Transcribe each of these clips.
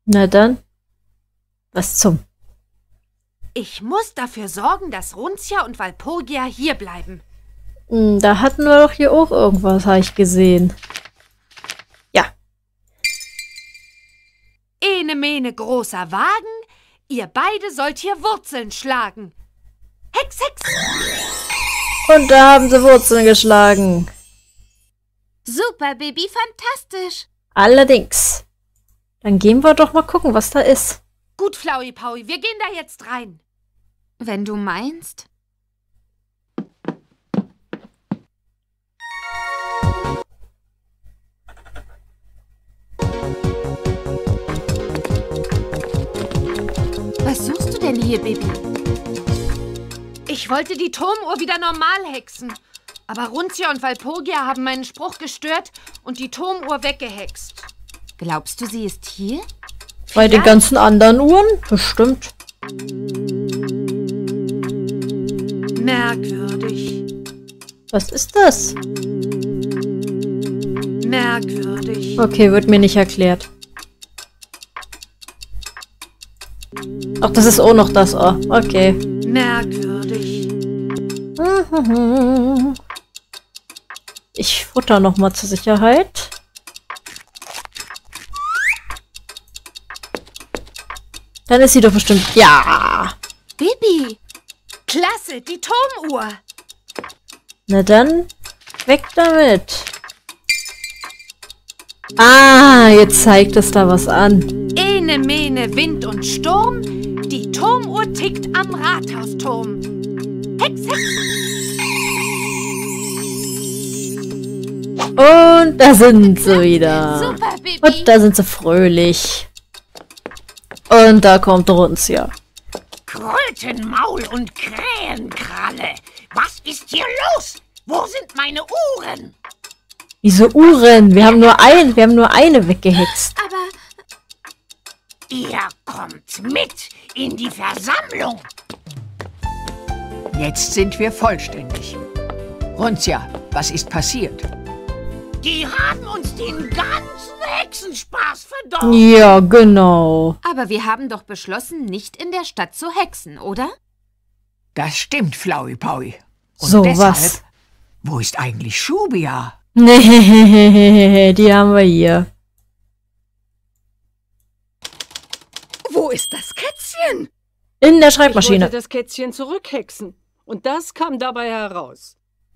Na dann. Was zum? Ich muss dafür sorgen, dass Runzia und Walpurgia hier bleiben. Da hatten wir doch hier auch irgendwas, habe ich gesehen. Ja. Ene mene großer Wagen, ihr beide sollt hier Wurzeln schlagen. Hex, Hex! Und da haben sie Wurzeln geschlagen. Super, Baby, fantastisch. Allerdings. Dann gehen wir doch mal gucken, was da ist. Gut, Flauwi Paui, wir gehen da jetzt rein. Wenn du meinst. Was suchst du denn hier, Baby? Ich wollte die Turmuhr wieder normal hexen. Aber Runzia und Walpurgia haben meinen Spruch gestört und die Turmuhr weggehext. Glaubst du, sie ist hier? Bei den ganzen anderen Uhren? Bestimmt. Merkwürdig. Was ist das? Merkwürdig. Okay, wird mir nicht erklärt. Ach, das ist auch noch das. Oh, okay. Merkwürdig. Ich futter noch mal zur Sicherheit. Dann ist sie doch bestimmt... Ja! Baby! Klasse, die Turmuhr. Na dann, weg damit. Ah, jetzt zeigt es da was an. Ene mene Wind und Sturm, die Turmuhr tickt am Rathausturm. Hex, Hex! Und da sind sie wieder. Super, Baby. Und da sind sie fröhlich. Und da kommt Runzia. Krötenmaul und Krähenkralle. Was ist hier los? Wo sind meine Uhren? Wieso Uhren? Wir haben nur eine weggehext. Aber Ihr kommt mit in die Versammlung. Jetzt sind wir vollständig. Runzia, was ist passiert? Die haben uns den ganzen Hexenspaß verdorben. Ja, genau. Aber wir haben doch beschlossen, nicht in der Stadt zu hexen, oder? Das stimmt, Flauwi Paui. Und So deshalb, was. wo ist eigentlich Schubia? Nee, die haben wir hier. Wo ist das Kätzchen? In der Ich Schreibmaschine. wollte das Kätzchen zurückhexen. Und das kam dabei heraus.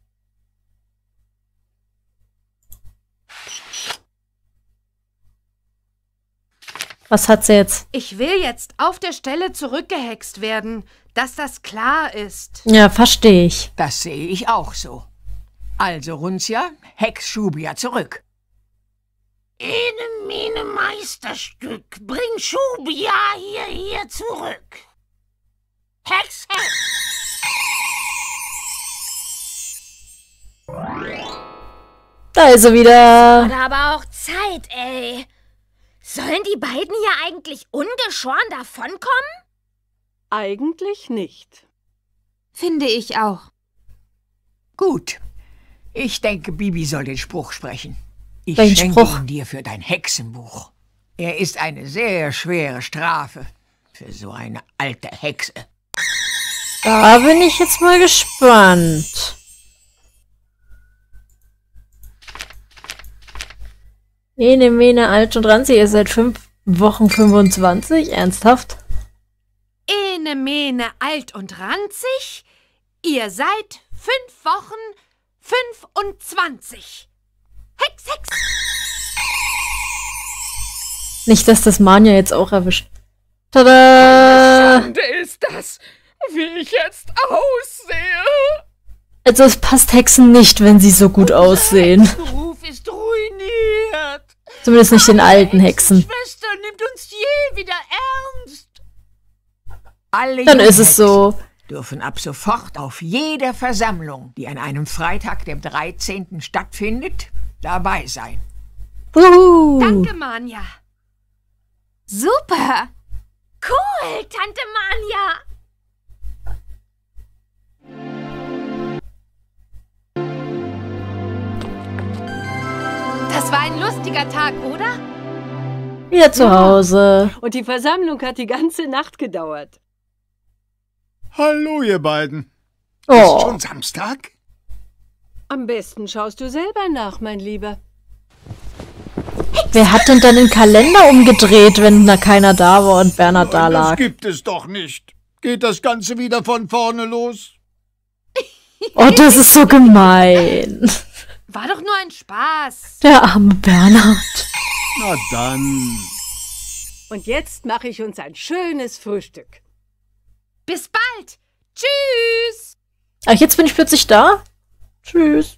Was hat sie jetzt? Ich will jetzt auf der Stelle zurückgehext werden, dass das klar ist. Ja, verstehe ich. Das sehe ich auch so. Also, Runzia, hex Schubia zurück. Ene mene Meisterstück. Bring Schubia hierher zurück. Hex, Hex. Da ist sie wieder. Hat aber auch Zeit, ey. Sollen die beiden hier eigentlich ungeschoren davonkommen? Eigentlich nicht. Finde ich auch. Gut. Ich denke, Bibi soll den Spruch sprechen. Ich Welchen schenke Spruch? ihn dir für dein Hexenbuch. Er ist eine sehr schwere Strafe für so eine alte Hexe. Da bin ich jetzt mal gespannt. Ene, mene, alt und ranzig. Ihr seid 5 Wochen 25? Ernsthaft? Ene mene alt und ranzig, ihr seid 5 Wochen 25. Hex, Hex! Nicht, dass das Manja jetzt auch erwischt. Tada! Schande ist das, wie ich jetzt aussehe. Also es passt Hexen nicht, wenn sie so gut aussehen. Der Ruf ist ruiniert. Zumindest nicht den alten Hexen. Schwester nimmt uns je wieder ernst. Alle Dann ist Junghexen es so. dürfen ab sofort auf jeder Versammlung, die an einem Freitag, dem 13. stattfindet, dabei sein. Danke, Manja. Super! Cool, Tante Manja. Das war ein lustiger Tag, oder? Wieder zu Hause. Und die Versammlung hat die ganze Nacht gedauert. Hallo, ihr beiden. Oh. Ist schon Samstag? Am besten schaust du selber nach, mein Lieber. Wer hat denn dann den Kalender umgedreht, wenn da keiner da war und Bernhard da lag? Das gibt es doch nicht. Geht das Ganze wieder von vorne los? Oh, das ist so gemein. War doch nur ein Spaß. Der arme Bernhard. Na dann. Und jetzt mache ich uns ein schönes Frühstück. Bis bald. Tschüss. Ach, jetzt bin ich plötzlich da? Tschüss.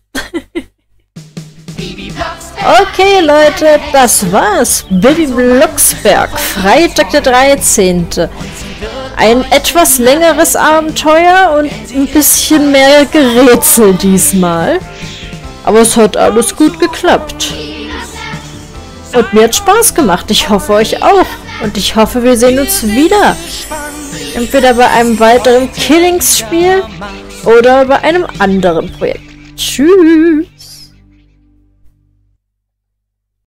Okay, Leute, das war's. Bibi Blocksberg, Freitag der 13. Ein etwas längeres Abenteuer und ein bisschen mehr Gerätsel diesmal. Aber es hat alles gut geklappt. Und mir hat Spaß gemacht. Ich hoffe, euch auch. Und ich hoffe, wir sehen uns wieder. Entweder bei einem weiteren Killings-Spiel oder bei einem anderen Projekt. Tschüss.